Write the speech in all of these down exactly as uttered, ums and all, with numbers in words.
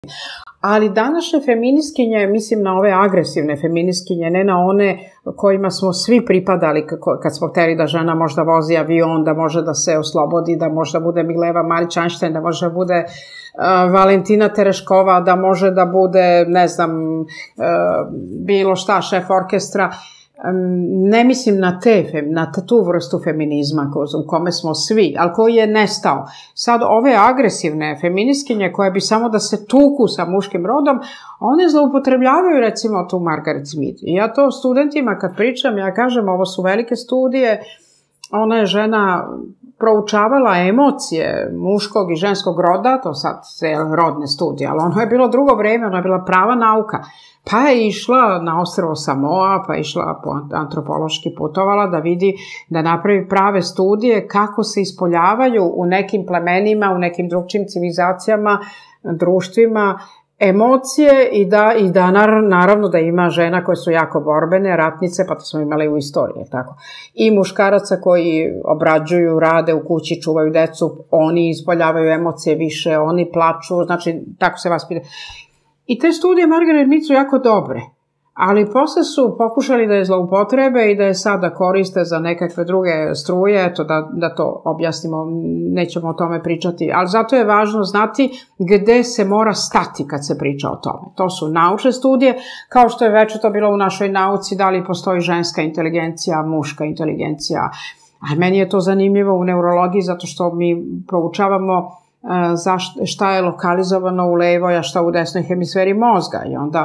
Ali današnje feministkinje, mislim na ove agresivne feministkinje, ne na one kojima smo svi pripadali kad smo hteli da žena možda vozi avion, da može da se oslobodi, da možda bude Mileva Marić-Einstein, da može da bude uh, Valentina Tereškova, da može da bude, ne znam, uh, bilo šta, šef orkestra. Ne mislim na te, na tu vrstu feminizma u kome smo svi, ali koji je nestao. Sad ove agresivne feministkinje koje bi samo da se tuku sa muškim rodom, one zloupotrebljavaju recimo tu Margaret Mead. I ja to studentima kad pričam, ja kažem ovo su velike studije, ona je žena proučavala emocije muškog i ženskog roda, to sad je rodne studije, ali ono je bilo drugo vreme, ono je bila prava nauka. Pa je išla na ostrvo Samoa, pa je išla antropološki putovala da vidi, da napravi prave studije kako se ispoljavaju u nekim plemenima, u nekim drugčim civilizacijama, društvima, emocije i da, i da naravno da ima žena koje su jako borbene, ratnice, pa to smo imali u istoriji, tako. I muškaraca koji obrađuju, rade u kući, čuvaju decu, oni ispoljavaju emocije više, oni plaču, znači tako se vaspita. I te studije Margaret Mead su jako dobre, ali posle su pokušali da je zloupotrebe i da je sada koriste za nekakve druge struje, eto da, da to objasnimo, nećemo o tome pričati, ali zato je važno znati gde se mora stati kad se priča o tome. To su naučne studije, kao što je već to bilo u našoj nauci, da li postoji ženska inteligencija, muška inteligencija. A meni je to zanimljivo u neurologiji zato što mi proučavamo za šta je lokalizovano u levoj, a šta u desnoj hemisferi mozga. I onda,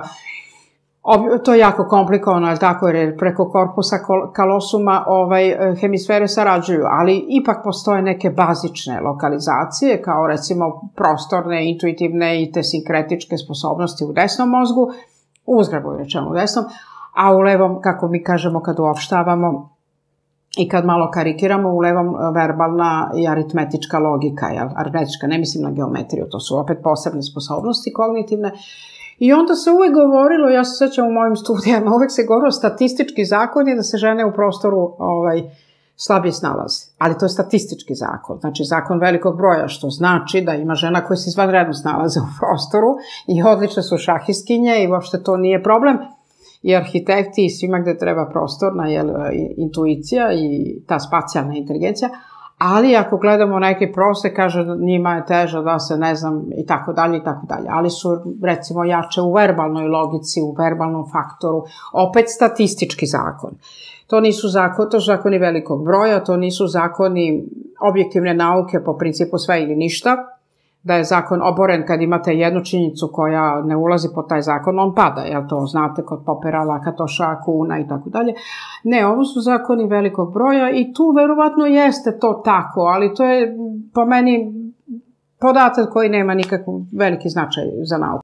to je jako komplikovano, ali tako, jer preko korpusa kalosuma ovaj, hemisfere sarađuju, ali ipak postoje neke bazične lokalizacije, kao recimo prostorne, intuitivne i te sinkretičke sposobnosti u desnom mozgu, u uzgrabu rečemo u desnom, a u levom, kako mi kažemo kad uopštavamo, i kad malo karikiramo, u levom verbalna i aritmetička logika, jel? Aritmetička, ne mislim na geometriju, to su opet posebne sposobnosti kognitivne. I onda se uvek govorilo, ja se sećam u mojim studijama, uvek se govorilo statistički zakon je da se žene u prostoru ovaj, slabije snalaze. Ali to je statistički zakon, znači zakon velikog broja, što znači da ima žena koje se izvanredno snalaze u prostoru i odlične su šahistkinje i uopšte to nije problem. I arhitekti i svima gde treba prostorna jel, intuicija i ta spacijalna inteligencija, ali ako gledamo neki prostor, kaže njima je teže da se ne znam i tako dalje i tako dalje, ali su recimo jače u verbalnoj logici, u verbalnom faktoru, opet statistički zakon. To nisu zakoni, to su zakoni velikog broja, to nisu zakoni objektivne nauke po principu sve ili ništa, da je zakon oboren kad imate jednu činjenicu koja ne ulazi pod taj zakon, on pada, jel to znate kod Popera, Lakatoša, Kuna i tako dalje. Ne, ovo su zakoni velikog broja i tu verovatno jeste to tako, ali to je po meni podatak koji nema nikakav veliki značaj za nauku.